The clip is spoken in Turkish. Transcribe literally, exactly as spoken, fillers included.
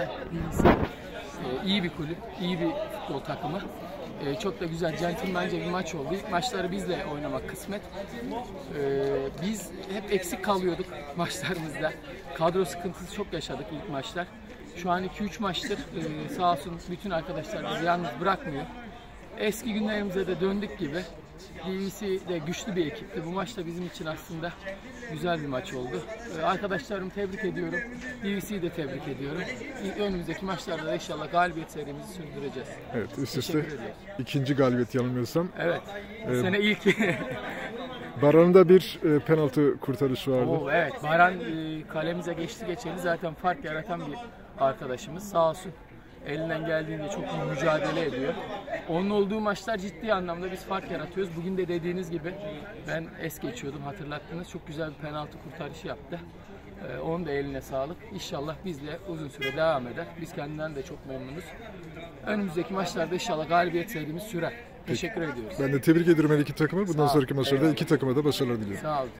zaten bilgisi. E, iyi bir kulüp, iyi bir futbol takımı. E, çok da güzel, centilmence bir maç oldu. İlk maçları bizle oynamak kısmet. E, biz hep eksik kalıyorduk maçlarımızda. Kadro sıkıntısı çok yaşadık ilk maçlar. Şu an iki üç maçtır e, sağ olsun bütün arkadaşlar bizi yalnız bırakmıyor. Eski günlerimize de döndük gibi. D V C de güçlü bir ekipti. Bu maç da bizim için aslında güzel bir maç oldu. Ee, arkadaşlarımı tebrik ediyorum. D V C'yi de tebrik ediyorum. Önümüzdeki maçlarda da inşallah galibiyet serimizi sürdüreceğiz. Evet, üst üste ikinci galibiyet yanılmıyorsam. Evet, bu ee, sene ilk. Baran'ın da bir e, penaltı kurtarışı vardı. Oo, evet, Baran e, kalemize geçti geçeli zaten fark yaratan bir arkadaşımız. Sağ olsun. Elinden geldiğinde çok iyi mücadele ediyor. Onun olduğu maçlar ciddi anlamda biz fark yaratıyoruz. Bugün de dediğiniz gibi ben es geçiyordum, hatırlattınız. Çok güzel bir penaltı kurtarışı yaptı. Ee, onun da eline sağlık. İnşallah bizle uzun süre devam eder. Biz kendinden de çok memnunuz. Önümüzdeki maçlarda inşallah galibiyet serimiz sürer. Teşekkür ediyoruz. Ben de tebrik ediyorum her iki takımı. Bundan Sağ sonraki maçlarda iki takıma da başarılar diliyorum. Sağ olun.